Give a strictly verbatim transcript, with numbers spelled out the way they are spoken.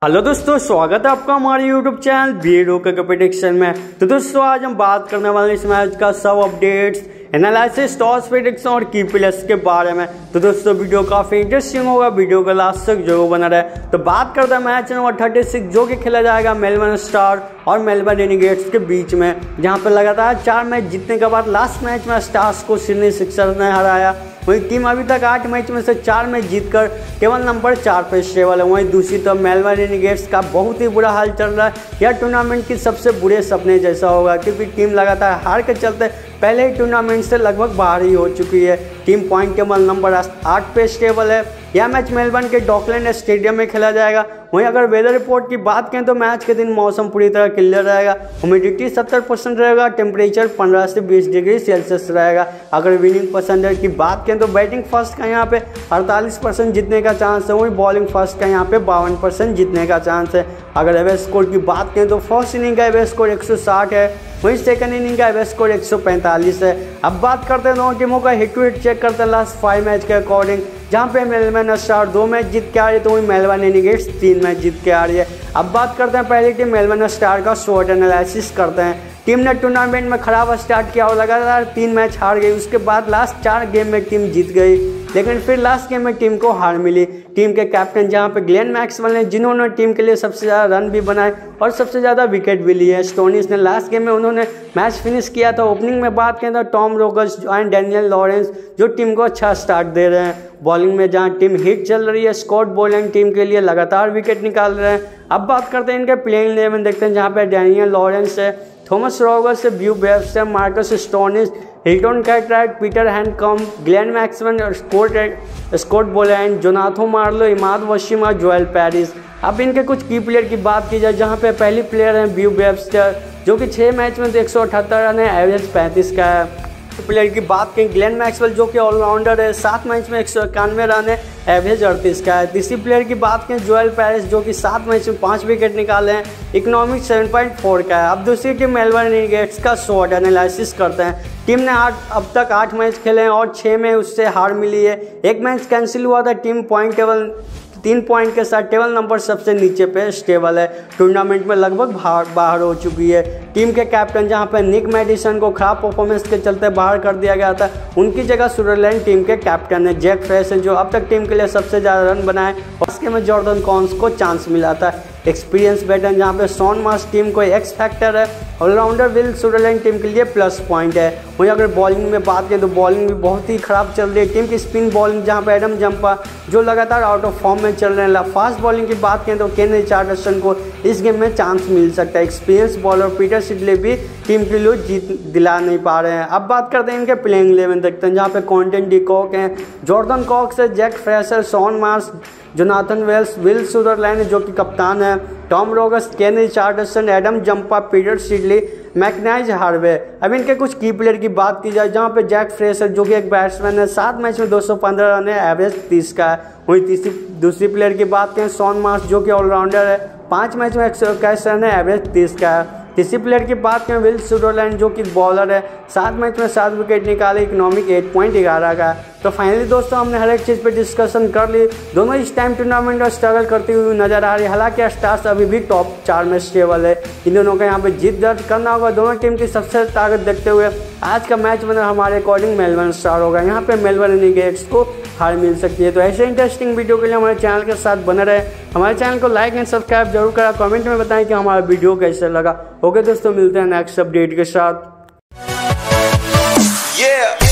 Hello दोस्तों, स्वागत है आपका हमारे यूट्यूब चैनल बीएडो के प्रेडिक्शन में। तो दोस्तों आज हम बात करने वाले इस मैच का सब अपडेट्स, एनालिसिस, टॉस प्रेडिक्शन और की प्लेस के बारे में। तो दोस्तों वीडियो काफी इंटरेस्टिंग होगा, वीडियो का लास्ट तक जरूर बना रहे। तो बात करते हैं मैच नंबर छत्तीस जो कि खेला जाएगा मेलबर्न स्टार और मेलबर्न रेनेगेड्स के बीच में, जहां पर लगातार चार मैच जीतने के बाद लास्ट मैच में स्टार्स को सिडनी सिक्सर्स ने हराया। वहीं टीम अभी तक आठ मैच में से चार मैच जीतकर केवल नंबर चार पर स्टेबल है। वहीं दूसरी तरफ मेलबर्न रेनेगेड्स का बहुत ही बुरा हाल चल रहा है। यह टूर्नामेंट की सबसे बुरे सपने जैसा होगा, क्योंकि टीम लगातार हार के चलते पहले ही टूर्नामेंट से लगभग बाहर ही हो चुकी है। टीम पॉइंट टेबल नंबर आठ पे स्टेबल है। यह मैच मेलबर्न के डॉकलैंड स्टेडियम में खेला जाएगा। वहीं अगर वेदर रिपोर्ट की बात करें तो मैच के दिन मौसम पूरी तरह क्लियर रहेगा। ह्यूमिडिटी सत्तर परसेंट रहेगा। टेम्परेचर पंद्रह से बीस डिग्री सेल्सियस रहेगा। अगर विनिंग परसेंटेज की बात करें तो बैटिंग फर्स्ट का यहाँ पे अड़तालीस परसेंट जीतने का चांस है। वहीं बॉलिंग फर्स्ट का यहाँ पे बावन परसेंट जीतने का चांस है। अगर एवरेज स्कोर की बात करें तो फर्स्ट इनिंग का एवरेज स्कोर एक सौ साठ है। वहीं सेकंड इनिंग का एवरेज स्कोर एक सौ पैंतालीस है। अब बात करते हैं दोनों टीमों का हिट टू हिट चेक करते हैं लास्ट फाइव मैच के अकॉर्डिंग, जहां पे मेलबर्न स्टार दो मैच जीत के आ रही है, तो वहीं मेलबर्न रेनेगेड्स तीन मैच जीत के आ रही है। अब बात करते हैं पहली टीम मेलबर्न स्टार का शॉर्ट एनालिसिस करते हैं। टीम ने टूर्नामेंट में खराब स्टार्ट किया और लगातार तीन मैच हार गई। उसके बाद लास्ट चार गेम में टीम जीत गई, लेकिन फिर लास्ट गेम में टीम को हार मिली। टीम के कैप्टन जहां पे ग्लेन मैक्सवेल ने, जिन्होंने टीम के लिए सबसे ज़्यादा रन भी बनाए और सबसे ज़्यादा विकेट भी लिए, स्टोनिस ने लास्ट गेम में उन्होंने मैच फिनिश किया था। ओपनिंग में बात करें तो Tom Rogers and Daniel Lawrence जो टीम को अच्छा स्टार्ट दे रहे हैं। बॉलिंग में जहां टीम हिट चल रही है, स्कॉट बोलैंड टीम के लिए लगातार विकेट निकाल रहे हैं। अब बात करते हैं इनके प्लेइंग इलेवन, देखते हैं जहाँ पे डैनियल लॉरेंस है, थॉमस रोगर्स से, ब्यू बेब्स है, Marcus Stoinis, Hilton Cartwright, Peter Handscomb, Glenn Maxwell, Scott Scott Boland, Jonathan Merlo, Imad Wasim और जोएल पेरिस। अब इनके कुछ की प्लेयर की बात की जाए, जहां पे पहली प्लेयर है ब्यू बेब्स्टर जो कि छः मैच में तो एक सौ अठहत्तर रन है, एवरेज पैंतीस का है। प्लेयर की बात करें ग्लेन मैक्सवेल जो कि ऑलराउंडर है, सात मैच में एक सौ इक्यानवे रन है, एवरेज अड़तीस का है। तीसरी प्लेयर की बात करें जोएल पेरिस जो कि सात मैच में पाँच विकेट निकाले हैं, इकोनॉमिक सेवन पॉइंट फोर का है। अब दूसरी टीम मेलबर्न रेनेगेड्स का शॉर्ट एनालिसिस करते हैं। टीम ने आठ अब तक आठ मैच खेले हैं और छः में उससे हार मिली है। एक मैच कैंसिल हुआ था। टीम पॉइंट टेबल तीन पॉइंट के साथ टेबल नंबर सबसे नीचे पे स्टेबल है। टूर्नामेंट में लगभग बाहर बाहर हो चुकी है। टीम के कैप्टन जहां पे निक मैडिसन को खराब परफॉर्मेंस के चलते बाहर कर दिया गया था, उनकी जगह सुदरलैंड टीम के कैप्टन है जैक फ्रेशर जो अब तक टीम के लिए सबसे ज़्यादा रन बनाए और उसके में जॉर्डन कॉन्स को चांस मिला था। एक्सपीरियंस वेटरन जहां पे शॉन मार्श टीम को एक्स फैक्टर है। ऑलराउंडर विल सुदरलैंड टीम के लिए प्लस पॉइंट है। वहीं अगर बॉलिंग में बात करें तो बॉलिंग भी बहुत ही खराब चल रही है। टीम की स्पिन बॉलिंग जहां पे एडम जंपा जो लगातार आउट ऑफ फॉर्म में चल रहे हैं। फास्ट बॉलिंग की बात करें तो केन रिचर्डसन को इस गेम में चांस मिल सकता है। एक्सपीरियंस बॉलर पीटर सिडले भी टीम के लिए जीत दिला नहीं पा रहे हैं। अब बात करते हैं इनके प्लेइंग इलेवन, देखते हैं जहाँ पे क्विंटन डी कॉक हैं, जॉर्डन कॉक्स है, Jake Fraser, Shaun Marsh, Jonathan Wells, Will Sutherland जो कि कप्तान है, Tom Rogers, Kane Richardson, Adam Zampa, Peter Siddle, Mackenzie Harvey. अब इनके कुछ की प्लेयर की बात की जाए, जहां पे जैक फ्रेशर जो कि एक बैट्समैन है, सात मैच में दो सौ पंद्रह रन है, एवरेज तीस का है। वहीं तीसरी दूसरी प्लेयर की बात करें शॉन मार्श जो कि ऑलराउंडर है, पाँच मैच में एक सौ इक्कीस रन है, एवरेज तीस का है। तीसरी प्लेयर की बात करें विल सुदरलैंड जो कि बॉलर है, सात मैच में सात विकेट निकाले, इकोनॉमिक एट पॉइंट ग्यारह का है। तो फाइनली दोस्तों हमने हर एक चीज़ पे डिस्कशन कर ली। दोनों इस टाइम टूर्नामेंट में स्ट्रगल करती हुई नजर आ रही है। हालांकि स्टार्स अभी भी टॉप चार में स्टेबल है। इन दोनों का यहाँ पे जीत दर्ज करना होगा। दोनों टीम की सबसे ताकत देखते हुए आज का मैच बना हमारे अकॉर्डिंग मेलबर्न स्टार होगा। यहाँ पे मेलबर्न रेनेगेड्स को हार मिल सकती है। तो ऐसे इंटरेस्टिंग वीडियो के लिए हमारे चैनल के साथ बने रहे। हमारे चैनल को लाइक एंड सब्सक्राइब जरूर करा। कमेंट में बताएं कि हमारा वीडियो कैसे लगा। ओके दोस्तों, मिलते हैं नेक्स्ट अपडेट के साथ। Yeah.